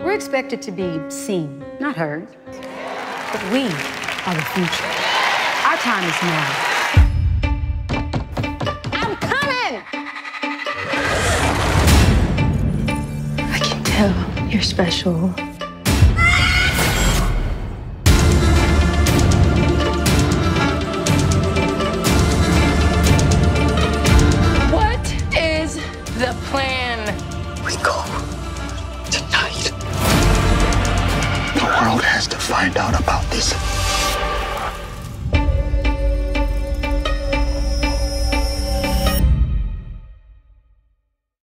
We're expected to be seen, not heard. But we are the future. Our time is now. I'm coming! I can tell you're special. The plan. We go tonight. The world has to find out about this.